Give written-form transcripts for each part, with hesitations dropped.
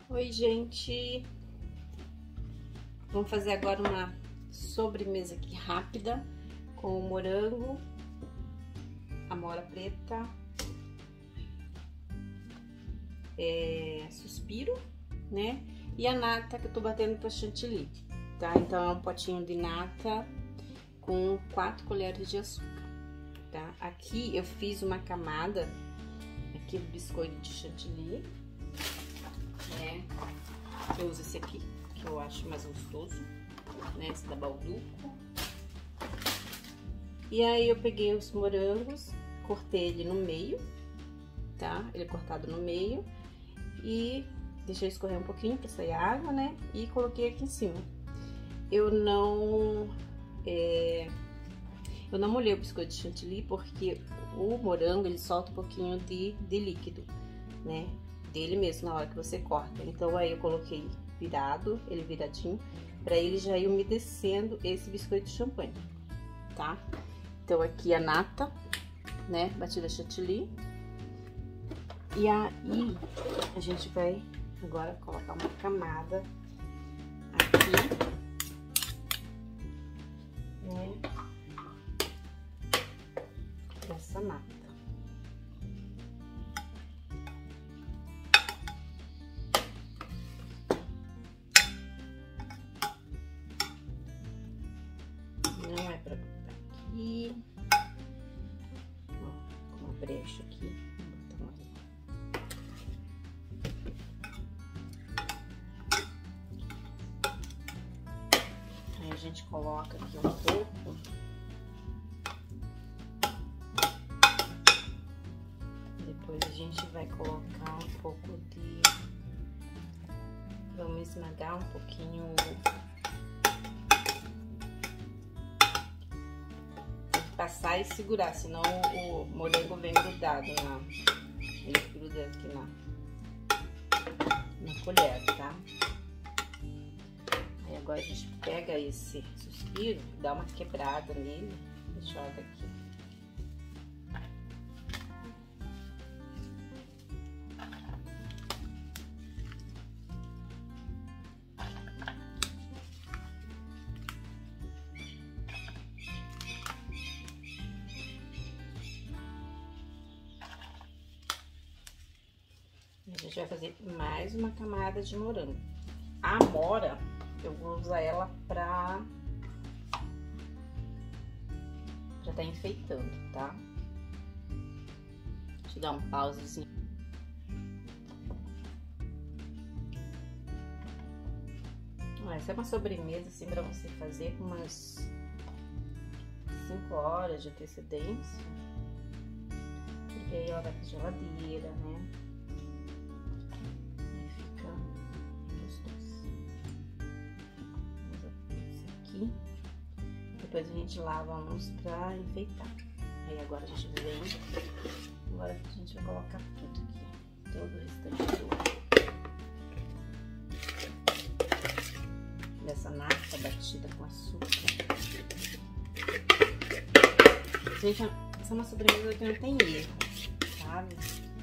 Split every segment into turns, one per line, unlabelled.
Oi, gente! Vamos fazer agora uma sobremesa aqui rápida com o morango, amora preta, suspiro, né? E a nata que eu tô batendo pra chantilly, tá? Então é um potinho de nata com 4 colheres de açúcar, tá? Aqui eu fiz uma camada aqui do biscoito de chantilly, né? Eu uso esse aqui, que eu acho mais gostoso, né? Esse da Balduco. E aí eu peguei os morangos, cortei ele no meio, tá? Ele cortado no meio e deixei escorrer um pouquinho pra sair a água, né? E coloquei aqui em cima. Eu não molhei o biscoito de chantilly porque o morango ele solta um pouquinho de líquido, né? Dele mesmo na hora que você corta. Então aí eu coloquei virado, ele viradinho, para ele já ir umedecendo esse biscoito de champanhe, tá? Então aqui a nata, né? Batida chantilly. E aí a gente vai agora colocar uma camada aqui, né? Dessa nata. Não é pra botar aqui. Ó, com uma brecha aqui. Vou botar mais. Aí a gente coloca aqui um pouco. Depois a gente vai colocar um pouco de... Vamos esmagar um pouquinho. Passar e segurar, senão o morango vem grudado ele gruda aqui na colher, tá? Aí agora a gente pega esse suspiro, dá uma quebrada nele e joga aqui. A gente vai fazer mais uma camada de morango. A amora, eu vou usar ela pra tá enfeitando, tá? Deixa eu dar um pausezinho. Essa é uma sobremesa, assim, pra você fazer com umas 5 horas de antecedência. Porque aí ela vai pra geladeira, né? Depois a gente lava uns pra enfeitar. Aí agora a gente vem, agora a gente vai colocar tudo aqui, todo o restante dessa nata batida com açúcar. Gente, essa é uma sobremesa que não tem erro, sabe?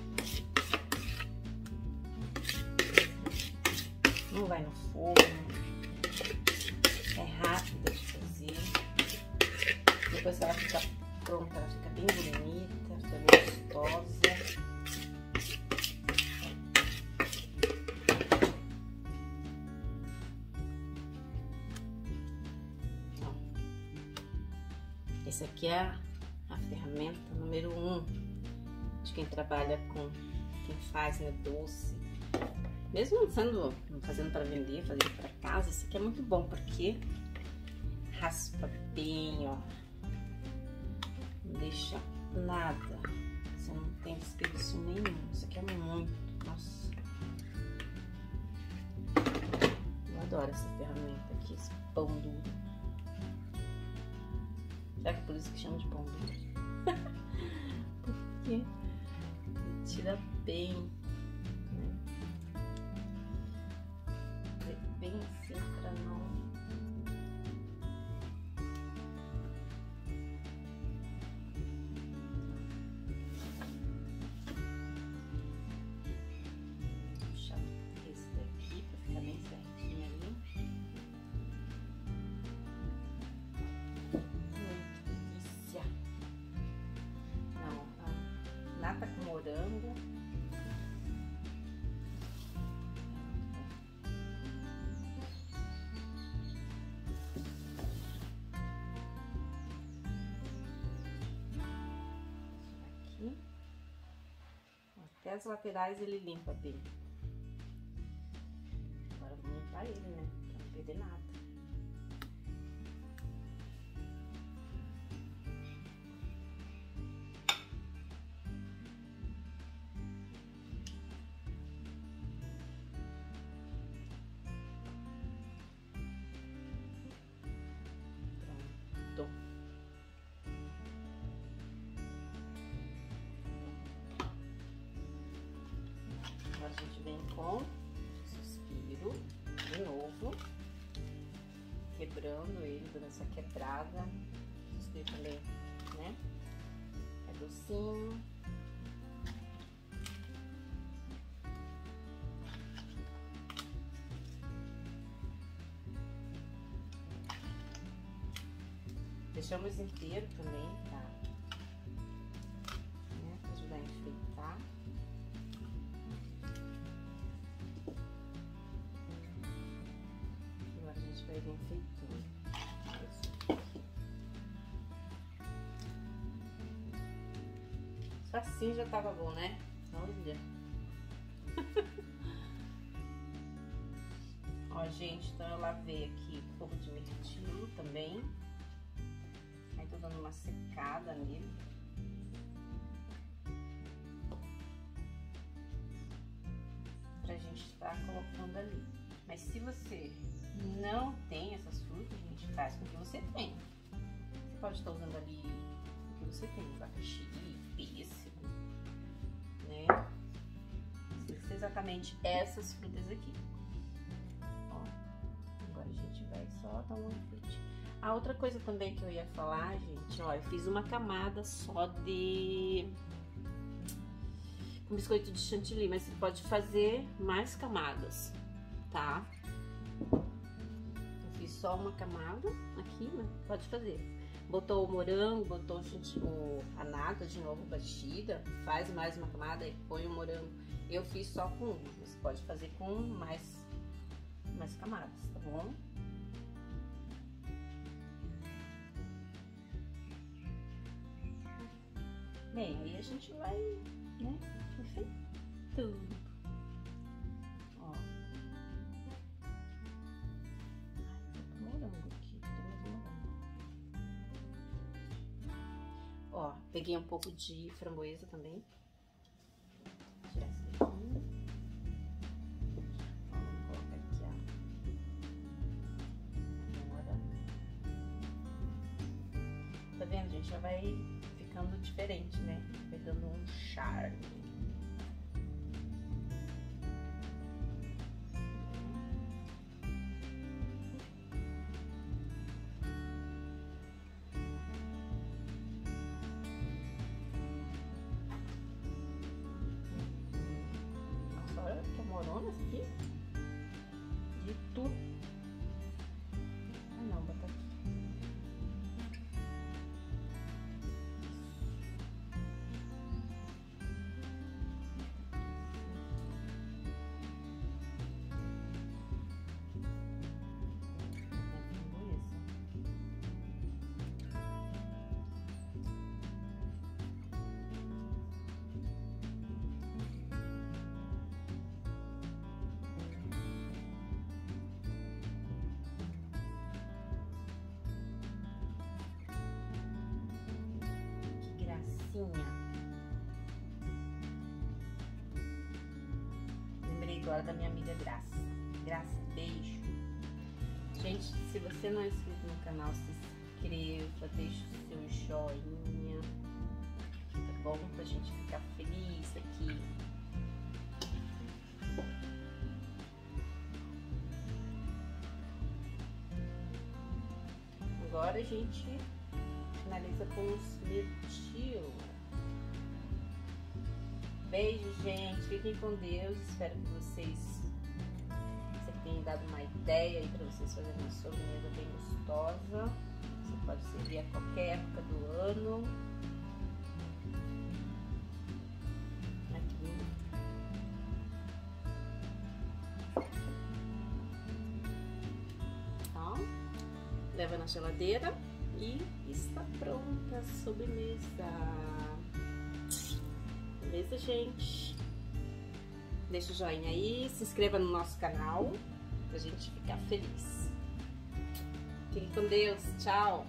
Não vai no forno, é rápida de fazer. Depois que ela fica pronta, ela fica bem bonita, fica gostosa. Então, essa aqui é a ferramenta número 1 de quem trabalha com quem faz, né, doce. Mesmo fazendo para vender, fazendo para casa, esse aqui é muito bom porque raspa bem, ó. Não deixa nada. Você não tem desperdício nenhum. Isso aqui é muito, nossa. Eu adoro essa ferramenta aqui, esse pão duro. Será que é por isso que chama de pão duro? Porque tira bem, né? Bem assim pra não... Puxa esse daqui. morango. Aqui. Até as laterais ele limpa bem. Agora vamos limpar ele, né? Pra não perder nada. Pronto. Agora a gente vem com suspiro de novo, quebrando ele, dando essa quebrada. Suspiro também, né? É docinho. Deixamos inteiro também, tá? Né? Pra ajudar a enfeitar. Agora a gente vai vir enfeitando. Só assim já tava bom, né? Olha. Ó, gente, então eu lavei aqui um pouco de mirtilo também. Aí tô dando uma secada nele. Pra gente estar colocando ali. Mas se você não tem essas frutas, a gente faz com o que você tem. Você pode estar usando ali o que você tem, abacaxi, pêssego, né? Tem que ser exatamente essas frutas aqui. Ó, agora a gente vai só dar uma frutinha. A outra coisa também que eu ia falar, gente, ó, eu fiz uma camada só de com biscoito de chantilly, mas você pode fazer mais camadas, tá? Eu fiz só uma camada aqui, mas pode fazer. Botou o morango, botou a nata de novo batida, faz mais uma camada e põe o morango. Eu fiz só com uma, você pode fazer com mais camadas, tá bom? Bem, aí a gente vai, né, enfeitando. Ó. Ai, morango aqui, tem mais morango. Ó, peguei um pouco de framboesa também. Tirar esse daqui. Ó, vamos colocar aqui, ó. Agora. Tá vendo, gente? Já vai ficando diferente, né? Vai dando um charme. Nossa, olha que amoronas aqui. De tudo. Ah, não, bota aqui. Lembrei agora da minha amiga Graça. Graça, beijo. Gente, se você não é inscrito no canal, se inscreva, deixa o seu joinha, tá bom? Pra gente ficar feliz aqui. Agora a gente finaliza com os mirtilo. Beijo, gente. Fiquem com Deus. Espero que vocês tenham dado uma ideia aí para vocês fazerem uma sobremesa bem gostosa. Você pode servir a qualquer época do ano. leva na geladeira e está pronta a sobremesa. Beleza, gente? Deixa o joinha aí, se inscreva no nosso canal pra gente ficar feliz. Fique com Deus, tchau!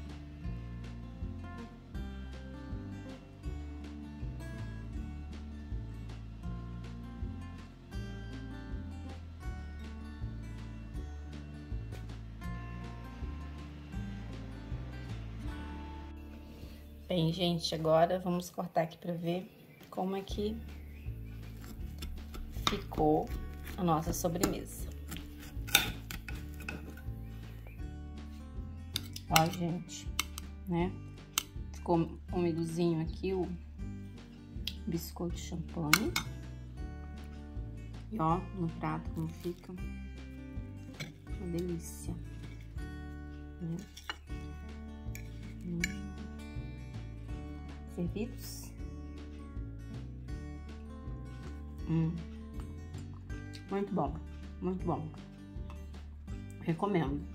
Bem, gente, agora vamos cortar aqui pra ver como é que ficou a nossa sobremesa. Ó, gente, né? Ficou umidozinho aqui o biscoito de champanhe. E ó, no prato como fica. Uma delícia. Né? Servidos. Muito bom, muito bom. Recomendo.